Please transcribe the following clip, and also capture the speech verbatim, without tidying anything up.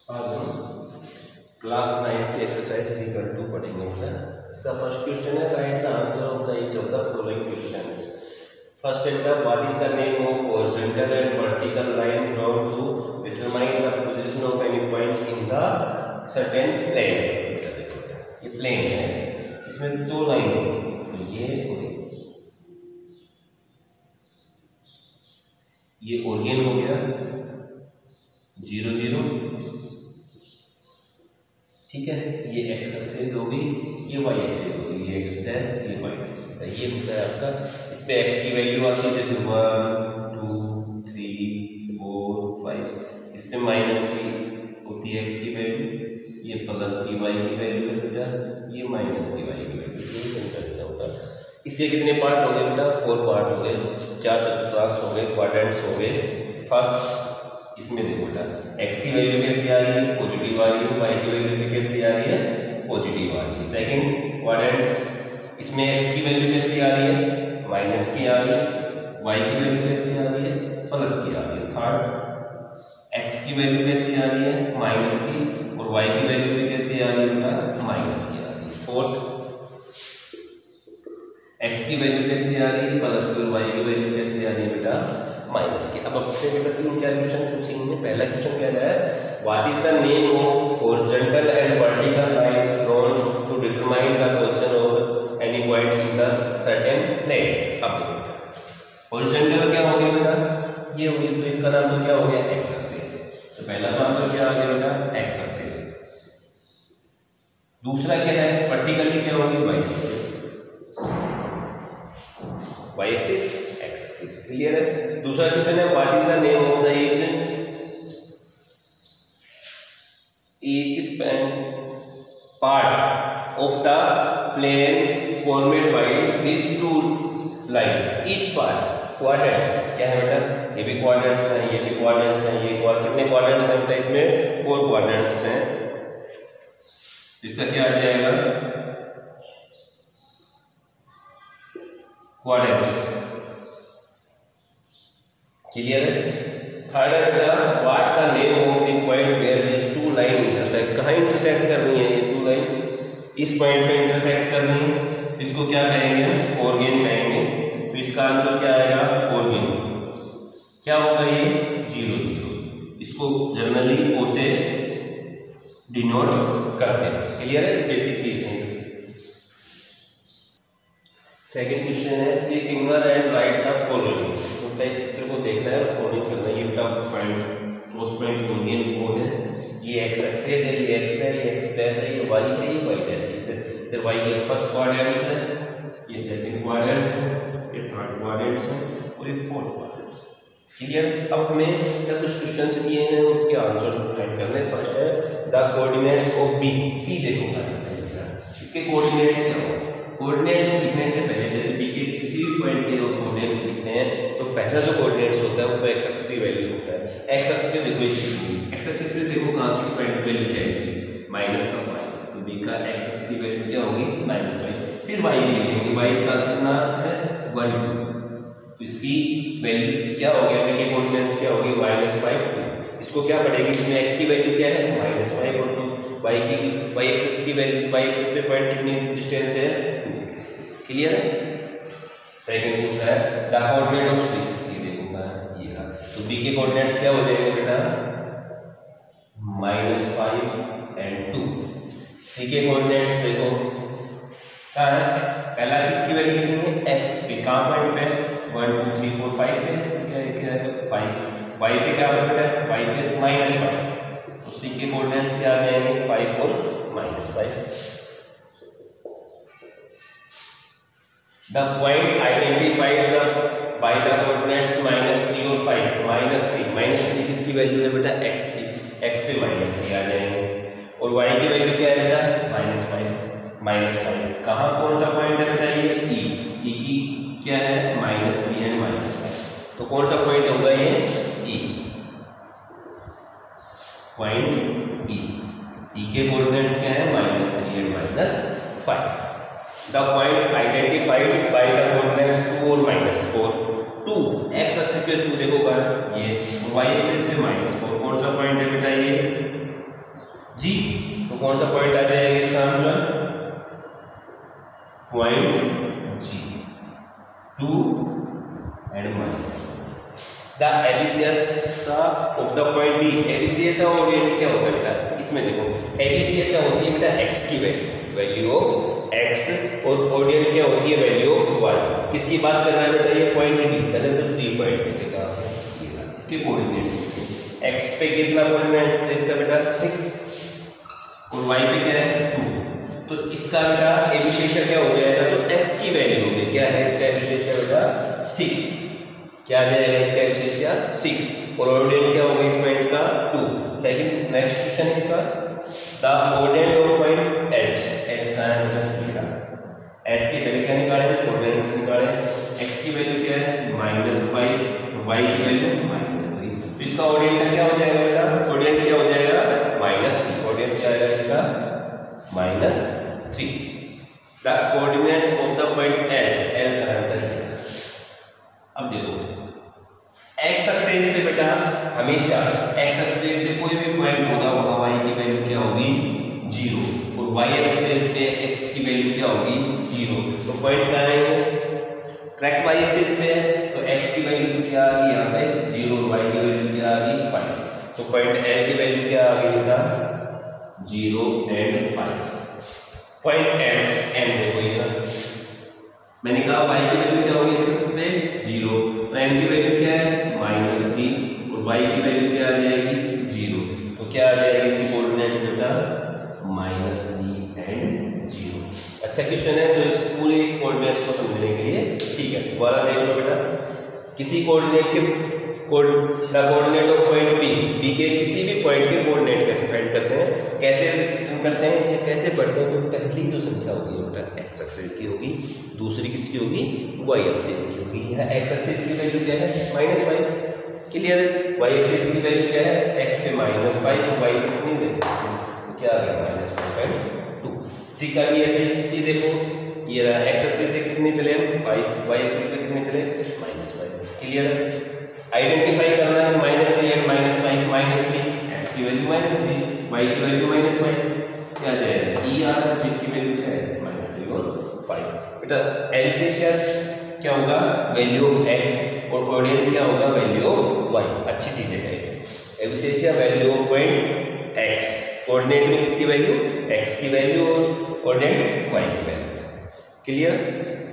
आज हम class ninth की एक्सरसाइज थ्री कर टू पढ़ेंगे। इसका फर्स्ट क्वेश्चन है, right the answer of the each of the following questions. First enter, what is the name of horizontal and vertical line drawn to determine the position of any point in the certain plane. ये plane है, इसमें दो line है, तो ये ये origin हो गया जीरो जीरो, ठीक है। ये एक्स एक्सिस होगी, ये वाई एक्सिस होगी, ये एक्स डैश, ये वाई डैश। ये होता है आपका, इसमें एक्स की वैल्यू आती है जैसे one two three four five. इसमें माइनस की होती है एक्स की वैल्यू, ये प्लस की वाई की वैल्यू है बेटा, ये माइनस की वाई की वैल्यू। ये सेंटर होता है। इसके कितने पार्ट हो गए बेटा? फोर पार्ट हो गए, चार चतुर्थांश हो गए, क्वाड्रेंट्स हो गए। फर्स्ट इसमें देखो बेटा, x की वैल्यू कैसी आ रही है? पॉजिटिव आ रही है। y की वैल्यू भी कैसी आ रही है? पॉजिटिव आ रही है। सेकंड क्वाड्रेंट्स, इसमें x की वैल्यू कैसी आ रही है? माइनस की आ रही है। y की वैल्यू कैसी आ रही है? प्लस की आ रही है। थर्ड, x की वैल्यू कैसी आ रही है? माइनस की, और y की वैल्यू भी कैसी आ रही है बेटा? माइनस की आ रही है। फोर्थ, x की वैल्यू कैसी आ रही है? प्लस की, और y की वैल्यू कैसी आ रही है बेटा? माइनस की। अब अपने बेटा तीन चार क्वेश्चन पूछेंगे। पहला क्वेश्चन कह रहा है, what is the name of horizontal and vertical lines drawn to determine the position of any point in the certain plane. अब हॉरिजॉन्टल क्या हो गया बेटा? ये हो गई, तो इसका नाम तो क्या हो गया? X axis. तो पहला नाम तो क्या आ गया बेटा? X axis. दूसरा क्या है? वर्टिकली क्या होगी? Y Y axis, X axis. Clear है? दूसरा क्वेश्चन है, what is the name of the each each part of the plane formed by this two line. Each part quadrants क्या है बेटा? ये भी क्वाड्रेंट्स हैं, ये भी क्वाड्रेंट्स हैं, ये क्वाड कितने क्वाड्रेंट्स हैं बेटा? इसमें फोर क्वाड्रेंट्स हैं। इसका क्या आ जाएगा? क्वाड्रेंट्स। क्लियर है? थर्ड है बेटा, what the name of the point where this two line intersect. कहाँ इंटरसेक्ट कर रही है ये टू लाइंस? इस पॉइंट पे इंटरसेक्ट कर रही है, इसको क्या कहेंगे? ऑर्गेन कहेंगे। तो इसका आंसर क्या आएगा? ऑर्गेन। क्या होगा ये? Zero zero. इसको जनरली ओ से डिनोट करते हैं। क्लियर है? बेसिक चीज है। सेकेंड क्वेश्चन है, see figure and write the following. तो इस चित्र को देखना है और फॉलोइंग करना है। ये बेटा पॉइंट क्रॉस पॉइंट यूनियन को है, ये एक्स एक्सिस है, ये एक्स है, ये एक्स डैश है, ये वाई है, ये वाई डैश है। फिर वाई के फर्स्ट क्वाड्रेंट है, ये सेकंड क्वाड्रेंट है, ये थर्ड क्वाड्रेंट है, और ये फोर्थ क्वाड्रेंट है। क्लियर? अब हमें क्या कुछ क्वेश्चंस दिए हैं, उसके आंसर फाइंड करने। फर्स्ट है, the coordinates of B. B देखो इसके कोऑर्डिनेट्स क्या होंगे? कोऑर्डिनेट्स लिखने से पहले, जैसे बी के किसी भी पॉइंट के कोऑर्डिनेट्स लिखते हैं, तो पहला जो कोऑर्डिनेट्स होता है वो एक्स एक्सिस की वैल्यू होता है। एक्स एक्सिस पे देखो, एक्स एक्सिस पे देखो कहाँ किस पॉइंट पे लिखा है इसलिए माइनस का फाइव, तो बी का एक्स एक्सिस की वैल्यू क्या होगी? Minus five. फिर वाई की लिखेंगे, वाई का कितना है? वन टू, तो इसकी वैल्यू क्या हो गया? बी के कोऑर्डिनेट्स क्या होगी? Minus five two. इसको क्या पढ़ेंगे? इसमें एक्स की वैल्यू क्या है? माइनस फाइव, और टू वाई की वाई एक्सिस की वैल्यू, वाई एक्सिस पे पॉइंट कितनी डिस्टेंस है? क्लियर है? सेकंड पूछा है, the coordinate of C. C देखूंगा ये रहा, तो बी के कोऑर्डिनेट्स क्या हो जाएंगे बेटा? Minus five and two. C के कोऑर्डिनेट्स देखो क्या है? पहला किसकी वैल्यू लिखेंगे? एक्स पे। कहाँ पॉइंट पे? One two three four five पे। क्या क्या है? फाइव। वाई पे क्या है बेटा? वाई पे माइनस फाइव, तो सी के कोऑर्डिनेट्स क्या आ जाएंगे? फाइव और minus five. The point identified the by the coordinates minus three और five, minus three, minus three किसकी वैल्यू है बेटा? x की। x पे माइनस थ्री आ जाएंगे, और y की वैल्यू क्या है बेटा? Minus five, minus five. कहाँ कौन सा पॉइंट है बेटा? ये e, e की क्या है? Minus three and minus five, तो कौन सा पॉइंट होगा ये? e, point e। e के कोऑर्डिनेट्स क्या है? Minus three and minus five. The point identified by the coordinates two और minus four. Two X axis पे टू देखो कर ये, y एक्सिस पे माइनस फोर। कौन सा पॉइंट है बेटा? ये जी। तो कौन सा पॉइंट आ जाएगा इसका answer? Point G, two and minus the abscissa of the point D. Abscissa ordinate क्या होता है बेटा? इसमें देखो एबीसीएस होती है बेटा एक्स की वैल्यू वैल्यू ऑफ एक्स और ओरिएंट क्या होती है? Value of Y. किसकी बात कर रहा है बेटा? ये पॉइंट डी, अगर तो डी पॉइंट लिखेगा इसके कोऑर्डिनेट्स। एक्स पे कितना कोऑर्डिनेट्स है इसका बेटा? सिक्स, और वाई पे क्या है? टू। तो इसका बेटा एबीसीएस क्या हो जाएगा? तो एक्स की वैल्यू होगी, क्या है इसका एबीसीएस बेटा? सिक्स। क्या आ जाएगा इसका एबीसीएस? सिक्स, और ऑर्डिनेट क्या होगा इस पॉइंट का? टू। सेकंड नेक्स्ट क्वेश्चन इसका, the ordinate of point H. H का है बेटा, एच की वैल्यू क्या निकाले थे? ऑर्डिनेट्स निकाले। एक्स की वैल्यू क्या है? माइनस फाइव, वाई की वैल्यू माइनस थ्री। तो इसका ऑर्डिनेट क्या हो जाएगा बेटा? ऑर्डिनेट क्या हो जाएगा? Minus three. ऑर्डिनेट क्या आएगा इसका? Minus three. The coordinates of the point L. L का है। अब देखो एक्स एक्सिस पे बेटा हमेशा एक्स एक्सिस पे कोई भी पॉइंट होगा वहां वाई की वैल्यू क्या होगी? जीरो, और वाई एक्सिस पे एक्स की वैल्यू क्या होगी? जीरो। तो पॉइंट कहाँ है? करेक्ट वाई एक्सिस पे है, तो एक्स की वैल्यू क्या आ गई यहाँ पे? जीरो, वाई की वैल्यू क्या आ गई? फाइव। तो पॉइंट एल की वैल्यू क्या आ गई बेटा? Zero and five. Point M M देखो ये ना, मैंने कहा वाई की वैल्यू क्या होगी एक्सिस पे? जीरो, तो एम की वैल्यू क्या है? माइनस थ्री, और वाई की वैल्यू क्या आ जाएगी? जीरो। तो क्या आ जाएगी इसकी कोऑर्डिनेट बेटा? Minus three and zero. अच्छा क्वेश्चन है, तो इस पूरे कोऑर्डिनेट्स को समझने के लिए ठीक है दोबारा देख लो बेटा। किसी कोऑर्डिनेट के coordinate of point B, B के किसी भी पॉइंट के कोऑर्डिनेट कैसे फाइंड करते हैं? कैसे करते हैं या कैसे पढ़ते हैं? तो पहली जो संख्या होगी बेटा एक्स एक्सिस की होगी, दूसरी किसकी होगी? वाई एक्सिस की होगी। यहाँ एक्स एक्सिस की वैल्यू क्या है? Minus five. क्लियर है? वाई एक्सिस की वैल्यू क्या है? एक्स पे माइनस फाइव, और वाई से कितनी दे? क्या आ गया? Minus five and two. C का भी ऐसे ही, सी देखो ये रहा, एक्स एक्सिस से कितने चले हम? फाइव, वाई एक्सिस पे कितने चले? Minus five. क्लियर है? आइडेंटिफाई करना है minus three and minus five. Minus three X की वैल्यू माइनस थ्री, वाई की वैल्यू माइनस फाइव, क्या आ जाएगा? ई आ रहा है, तो इसकी वैल्यू क्या है? माइनस थ्री और फाइव। बेटा एबीसीएस क्या होगा? वैल्यू ऑफ एक्स, और कोऑर्डिनेट क्या होगा? Value of Y. अच्छी चीजें है abscissa value of point X, coordinate में किसकी वैल्यू? एक्स की वैल्यू, और कोऑर्डिनेट वाई की वैल्यू। क्लियर?